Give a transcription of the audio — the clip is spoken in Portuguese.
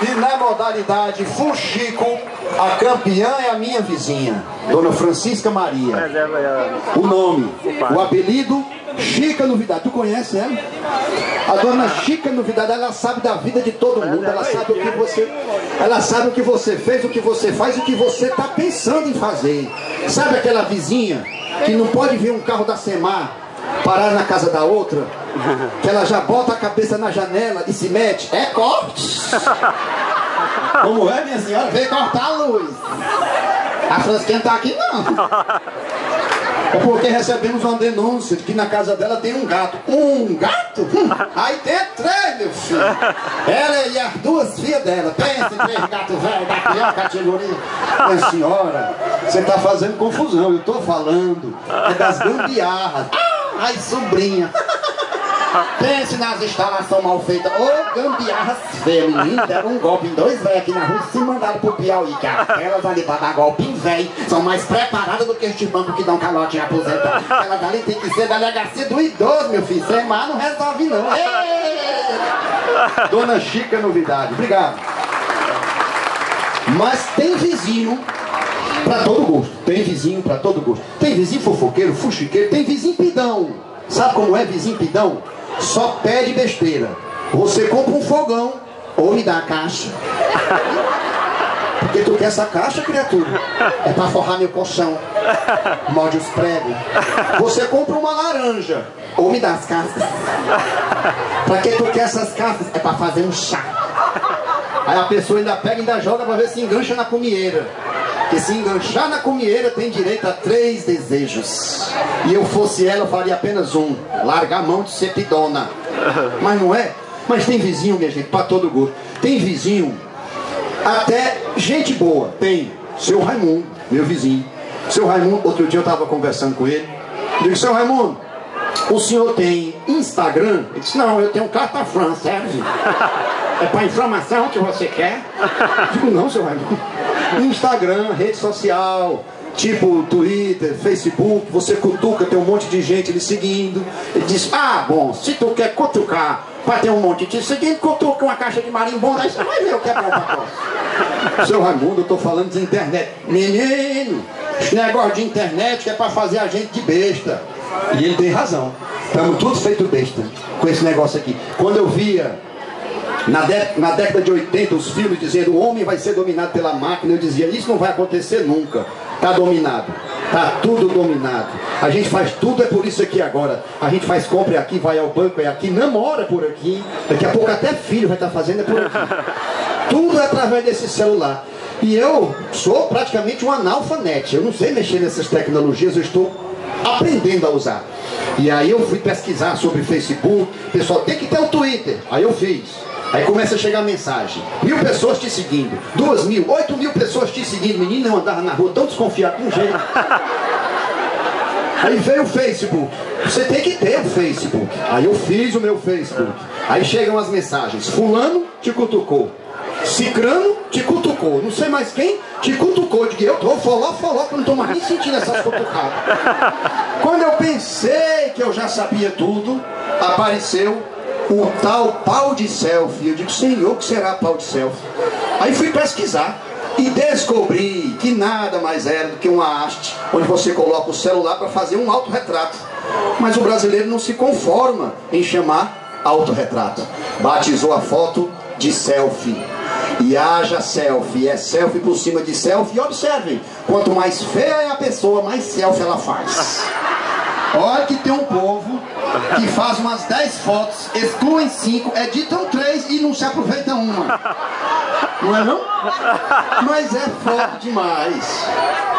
E na modalidade fuxico, a campeã é a minha vizinha, Dona Francisca Maria. O nome, o apelido, Chica Novidade. Tu conhece ela? A Dona Chica Novidade, ela sabe da vida de todo mundo. Ela sabe o que você fez, o que você faz, o que você está pensando em fazer. Sabe aquela vizinha que não pode ver um carro da Semar parar na casa da outra, que ela já bota a cabeça na janela e se mete? É corte! Como é, minha senhora? Vem cortar a luz. A Fransquinha tá aqui não. É porque recebemos uma denúncia de que na casa dela tem um gato. Um gato? Aí tem 3, meu filho. Ela e as 2 filhas dela. Pensa em 3 gatos velhos, gato categoria. Minha senhora, você tá fazendo confusão. Eu tô falando é das gambiarras. Ai, sobrinha. Pense nas instalações mal feitas. Ô, gambiarras feias, menino. Deram um golpe em 2 velhos aqui na rua e se mandaram pro Piauí. Que aquelas ali pra dar golpe em velho são mais preparadas do que estes bancos que dão calote em aposentar. Aquelas ali tem que ser delegacia do idoso, meu filho. Sem mar não resolve, não. Ei! Dona Chica Novidade. Obrigado. Mas tem vizinho pra todo gosto. Tem vizinho pra todo gosto. Tem vizinho fofoqueiro, fuxiqueiro. Tem vizinho pidão. Sabe como é vizinho pidão? Só pede besteira. Você compra um fogão ou me dá a caixa. Porque tu quer essa caixa, criatura? É pra forrar meu colchão. Molde os pregos. Você compra uma laranja ou me dá as cascas. Pra que tu quer essas cascas? É pra fazer um chá. Aí a pessoa ainda pega e ainda joga pra ver se engancha na comieira. Porque se enganchar na comieira tem direito a 3 desejos. E eu fosse ela, eu faria apenas um: largar a mão de ser pidona. Mas não é? Mas tem vizinho, minha gente, pra todo gosto. Tem vizinho, até gente boa. Tem seu Raimundo, meu vizinho. Seu Raimundo, outro dia eu tava conversando com ele. Eu digo: seu Raimundo, o senhor tem Instagram? Ele disse: não, eu tenho carta Fran, serve? É pra informação que você quer? Eu digo: não, seu Raimundo. Instagram, rede social, tipo Twitter, Facebook, você cutuca, tem um monte de gente lhe seguindo. Ele diz: ah, bom, se tu quer cutucar pra ter um monte de seguinte, cutuca uma caixa de marimbondo, aí você vai ver o que é bom pra nós. Seu Raimundo, eu tô falando de internet. Menino, esse negócio de internet que é pra fazer a gente de besta. E ele tem razão. Estamos todos feitos besta com esse negócio aqui. Quando eu via na década de 80 os filmes dizendo o homem vai ser dominado pela máquina, eu dizia: isso não vai acontecer nunca. Está dominado, está tudo dominado. A gente faz tudo, é por isso aqui agora. A gente faz compra aqui, vai ao banco é aqui, namora por aqui. Daqui a pouco até filho vai estar fazendo é por aqui. Tudo é através desse celular. E eu sou praticamente um analfabete. Eu não sei mexer nessas tecnologias, eu estou aprendendo a usar. E aí eu fui pesquisar sobre Facebook. Pessoal, tem que ter o Twitter. Aí eu fiz. Aí começa a chegar mensagem: 1000 pessoas te seguindo, 2000, 8000 pessoas te seguindo. Menino, eu andava na rua tão desconfiado com jeito. Aí veio o Facebook. Você tem que ter o Facebook. Aí eu fiz o meu Facebook. Aí chegam as mensagens: fulano te cutucou, cicrano te cutucou, não sei mais quem te cutucou. De que eu tô foló, que eu não tô mais nem sentindo essas cutucadas. Quando eu pensei que eu já sabia tudo, apareceu o tal pau de selfie. Eu digo: senhor, o que será pau de selfie? Aí fui pesquisar e descobri que nada mais era do que uma haste onde você coloca o celular para fazer um autorretrato. Mas o brasileiro não se conforma em chamar autorretrato. Batizou a foto de selfie. E haja selfie, é selfie por cima de selfie. E observem, quanto mais feia é a pessoa, mais selfie ela faz. Olha que tem um povo que faz umas 10 fotos, excluem 5, editam 3 e não se aproveita uma. Não é não? Mas é foto demais.